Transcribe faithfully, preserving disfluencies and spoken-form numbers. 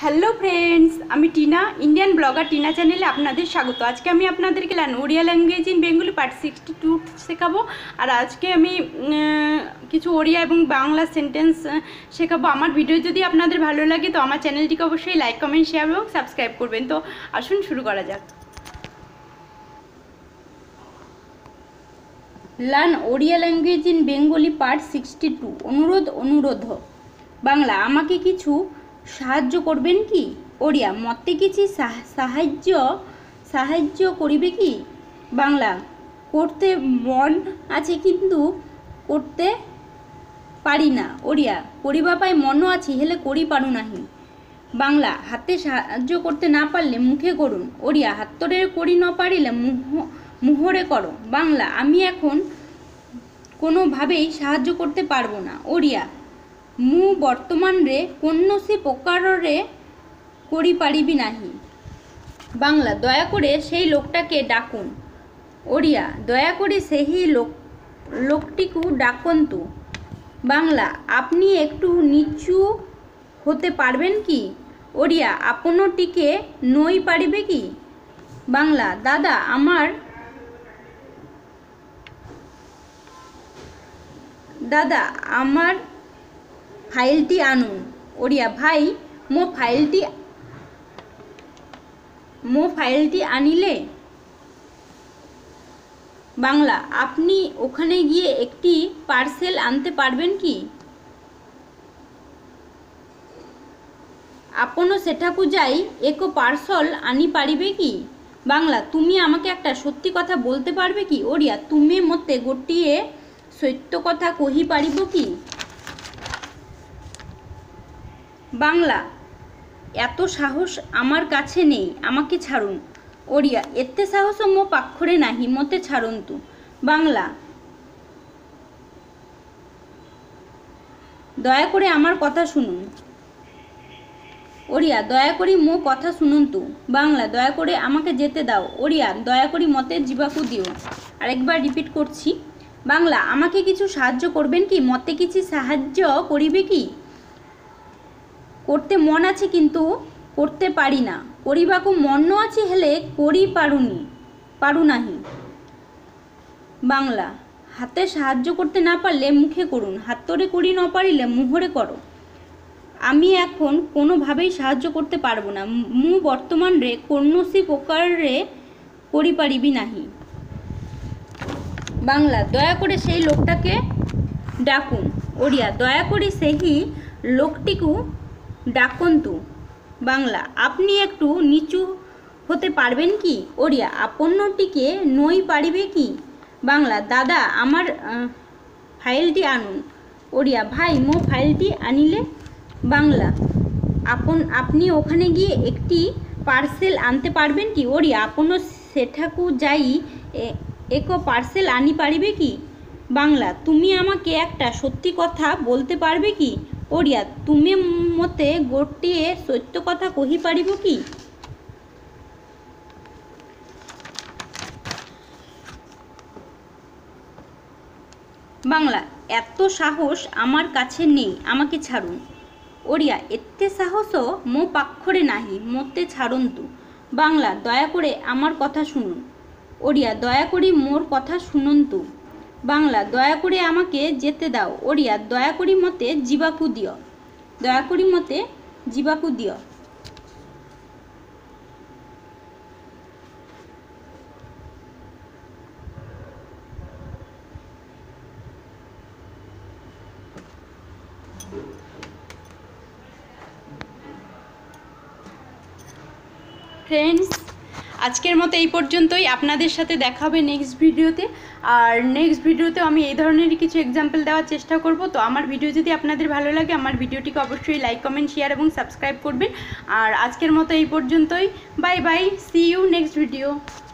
Hello friends आमी टीना Indian blogger टीना चैनेले आपनादेर स्वागत। आज के आमी आपनादेरके Odia language in Bengali part sixty two शेखाबो। और आज के आमी किछु ओडिया एबं बांगला सेंटेंस शेखाबो। आमार भिडियो यदि आपनादेर भालो लागे तो आमार चैनलटिके अवश्यई लाइक कमेंट शेयर एबं सबस्क्राइब करबेन। तो आसुन शुरू करा जाक। Learn Odia language in Bengali part sixty two. अनुरोध अनुरोध बांगला आमाके किछु সাহায্য করবেন কি? ওড়িয়া মতে কিছু সাহায্য সাহায্য করিবে কি? বাংলা করতে মন আছে কিন্তু করতে পারি না। ওড়িয়া করিবা পাই মনও আছে হেলে করি পারু নাহি। বাংলা হাতে সাহায্য করতে না পারলে মুখে করুন। ওড়িয়া হাতরে করি না পারিলে মুহ মুহরে করো। বাংলা আমি এখন কোনোভাবেই সাহায্য করতে পারবো না। ওড়িয়া মু বর্তমান রে কন্যসি প্রকারে করি পারিবি নাহি। বাংলা দয়া করে সেই লোকটাকে ডাকুন। ওড়িয়া দয়া করে সেই লোক লোকটিকে ডাকন্তু। বাংলা আপনি একটু নিচু হতে পারবেন কি? ওড়িয়া আপনটিকে নই পারিবে কি? বাংলা দাদা আমার দাদা আমার फाइलटी आनुन। ओडिया भाई मो फाइलटी मो फाइलटी आनिले। बांगला आपनी ओखाने गिये एकटी पार्सेल आनते पारबेन कि? आपनो सेठाकु जाई एको पार्सल आनी पारिबे कि? बांगला तुमी आमाके एकटा सत्यि कथा बोलते पारबे कि? ओडिया तुमी मते गोटिए सत्य कथा कहि पारिबो कि? बांगला एत साहस आमार काछे नेই आमाके छाड़ुन। ओडिया एते साहस मो पाक्षरे नाहि मते छाड़न्तु। बांगला दया करे आमार कथा शुनुन। ओडिया दया करी मो कथा शुनुन्तु। बांगला दया करे आमाके जेते दाओ। ओडिया दया करी मते जिबाकु दिओ। आरेकबार रिपिट करछि। बांगला आमाके किछु साहाज्य करबेन कि? मते किछु साहाज्य करिबे कि? करते मन आछे किन्तु करते पारी ना। करिबाकु मन आछे हेले करि पारुनी पारु नाहि। बांगला हाथे साहाज्य करते ना पारले मुखे करुन। हातरे करि ना पारिले मुहरे करो। आमी एखन कोनोभावेई साहाज्य करते पारबो ना। मु बर्तमान रे कन्यसि प्रकारे करि पारिबि नाहि। बांगला दया करे सेई लोकटाके डाकुन। ओडिया दया करे सेई लोकटिकु डाकन्तु। बांगला आपनी एकटू नीचू होते पारबेन कि? ओडिया आपन्नटिके नई पारिबे कि? बांगला दादा आमार फाइलटी आनुन। ओडिया भाई मो फाइलटी आनिले। बांगला आपन आपनी ओखाने गिये एकटी पार्सेल आनते पारबेन कि? ओडिया आपनो सेठाकु जाई एको पार्सेल आनी पारिबे कि? बांगला तुमी आमाके एकटा सत्यि कथा बोलते पारबे कि? ओडिया तुमी मते गोटिए सत्य कथा कहि पारिबो कि? बांगला एत साहस आमार काछे नेই आमाके छाड़ुन। ओडिया एते साहस मो पाक्षरे नाहि मते छाड़न्तु। बांगला दया करे आमार कथा शुनुन। ओडिया दया करी मोर कथा शुनन्तु। बांगला दया करे आमाके जेते दाओ। ओडिया दया करी मते जिबाकु दिओ। दया करी मते जिबाकु दिओ। फ्रेंड्स आजकेर मतो এই পর্যন্তই। আপনাদের সাথে দেখা হবে নেক্সট ভিডিওতে। আর নেক্সট ভিডিওতে আমি এই ধরনেরই কিছু এক্সাম্পল দেওয়ার চেষ্টা করব। তো আমার ভিডিও যদি আপনাদের ভালো লাগে আমার ভিডিওটিকে অবশ্যই লাইক কমেন্ট শেয়ার এবং সাবস্ক্রাইব করবেন। আর আজকের মতো এই পর্যন্তই। Bye bye, see you next video.